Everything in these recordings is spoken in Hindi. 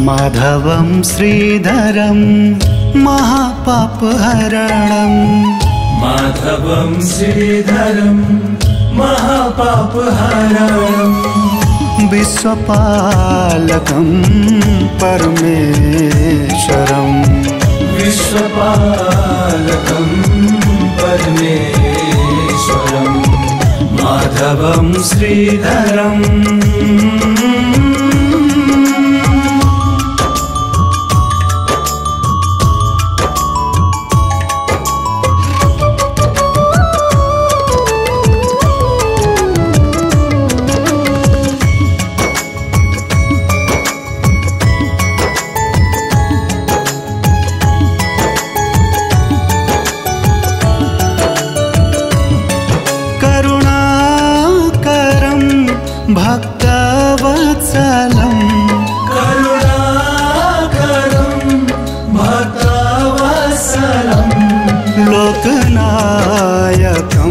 माधवं श्रीधरं महापापहरणं माधवं श्रीधरं महापापहरणं विश्वपालकं परमेश्वरं विश्वपालकं परमेश्वरं माधवं श्रीधरं भक्तवत्सलं करुणाकरं भक्तवत्सलं लोकनायकं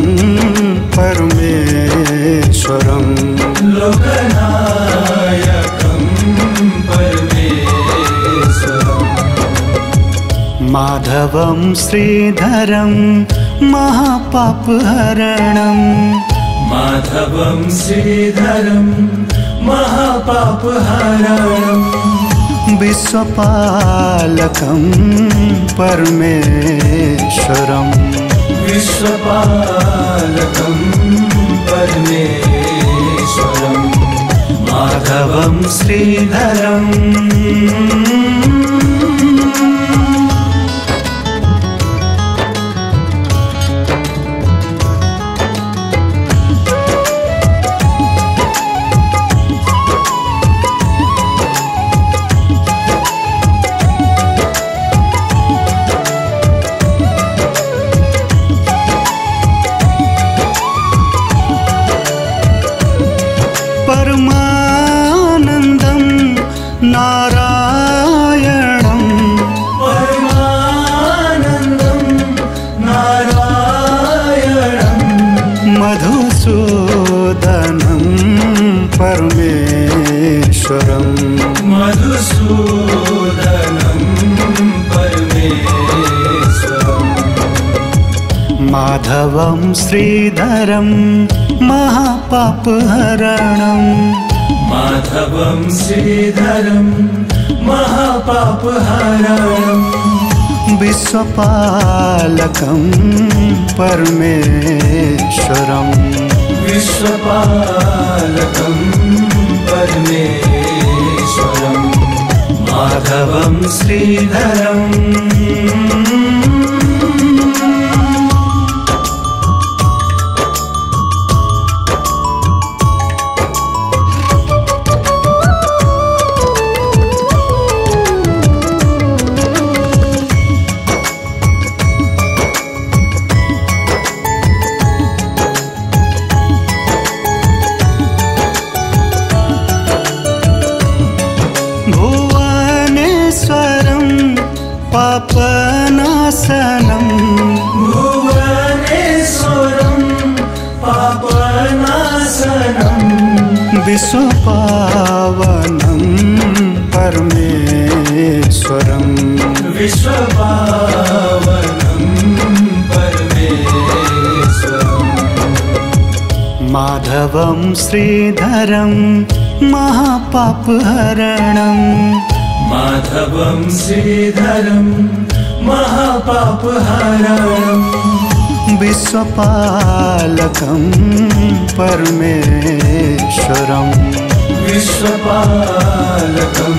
परमेश्वरं लोकनायकं परमेश्वरं माधवं श्रीधरं महापापहरणं माधवं श्रीधरं महापापहरणं विश्वपालकं परमेश्वरं विश्वपालकं परमेश्वरं माधवं श्रीधरं परमानन्दं नारायणं परमानन्दं नारायणं मधुसूदनं परमेश्वरं मधुसूदनं परमेश्वरं माधवं श्रीधरं महापापहरणं माधवं श्रीधरं महापापहरणं विश्वपालकं परमेश्वरं विश्वपालकं परमेश्वरं माधवं श्रीधरं भुवनेश्वरं पापनाशनं भुवनेश्वरं पापनाशनं विश्वपावनं परमेश्वरं विश्वपावनं परमेश्वरं माधवं श्रीधरं महापापहरणं माधवं श्रीधरं महापापहरणं विश्वपालकं परमेश्वरं विश्वपालकं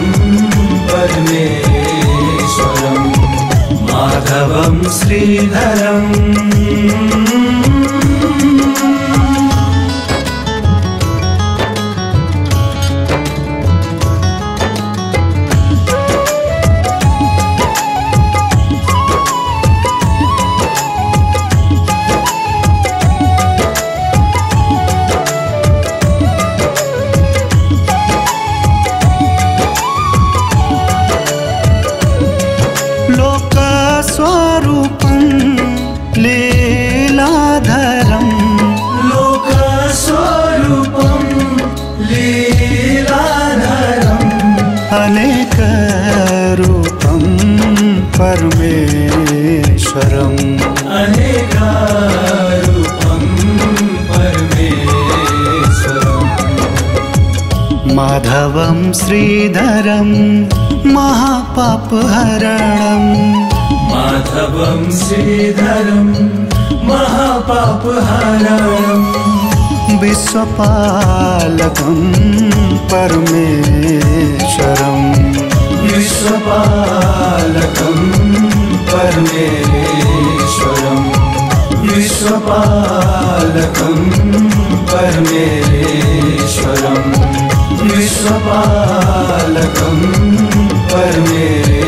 परमेश्वरं माधवं श्रीधरं लोकस्वरूपं लीलाधरं लोकस्वरूपं लीलाधरं अनेकरूपं परमेश्वरम् अनेकारूपं परमेश्वरम् माधवं श्रीधरं महापापहरणम् माधवं श्रीधरं महापापहरणम् विश्वपालकं परमेश्वरम् विश्वपालकं परमेश्वरम् विश्वपालकं परमेश्वरम् विश्वपालकं परमेश्वरम्